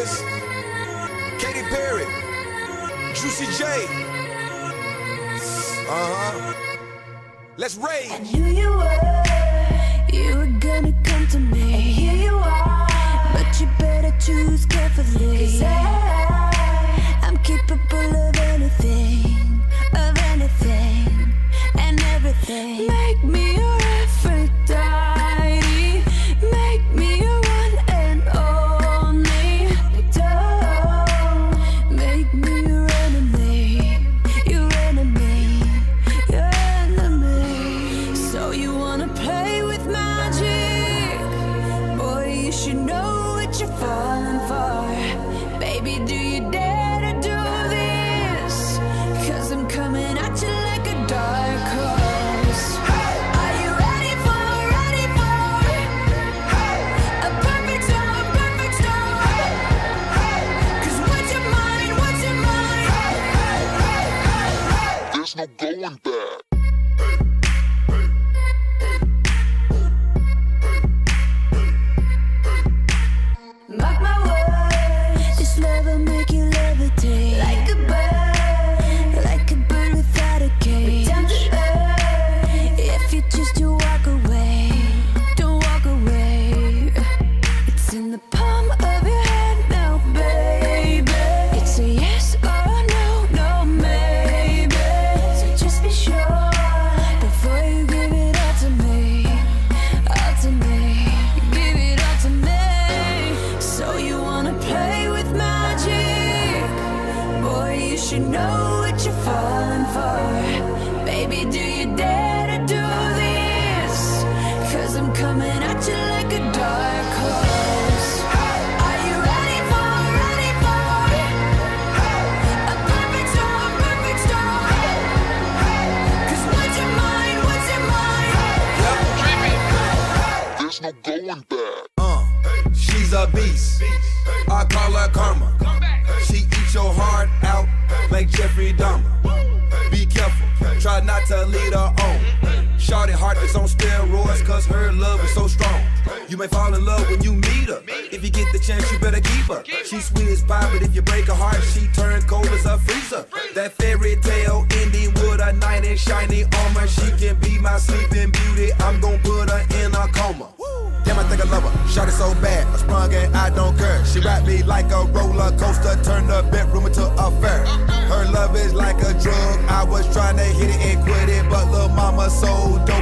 Wiz, Katy Perry, Juicy J. Let's rage. I knew you were gonna come to me, and here you are. But you better choose carefully, 'cause I'm capable of anything, and everything. Make me your Aphrodite, make me your one and only. Don't make me your enemy, your enemy, your enemy. So you wanna play with magic? Boy, you should know what you're falling for. Baby, do you dare to do this? 'Cause I'm coming at you like a dark horse. Are you ready for a perfect storm, perfect storm? 'Cause what's your mind, There's no going back. Mark my words, this love will make you levitate like a bird without a cage. Down to earth, if you choose to walk away, don't walk away. It's in the palm of your hand now, baby. It's a yes or a no, no maybe. So just be sure before you give it all to me, all to me. Give it all to me. So you wanna play with magic? Boy, you should know what you're falling for. Baby, do you dare to do this? 'Cause I'm coming at you like a dark horse. Are you ready for a perfect storm, perfect storm? 'Cause what's your mind, There's no going back. She's a beast, I call her karma. She eats your heart out like Jeffrey Dahmer. Be careful, try not to lead her on. Shorty heart is on steroids, 'cause her love is so strong. You may fall in love when you meet her. If you get the chance, you better keep her. She's sweet as pie, but if you break her heart, she turns cold as a freezer. That fairy tale ending with a knight in shiny armor. She can be my sleeping beauty, I'm gon' put her in a coma. Damn, I think I love her. Shot it so bad, I sprung and I don't care. She wrapped me like a roller coaster, turned the bedroom into a fair. Her love is like a drug. I was trying to hit it and quit it, but lil' mama so dope.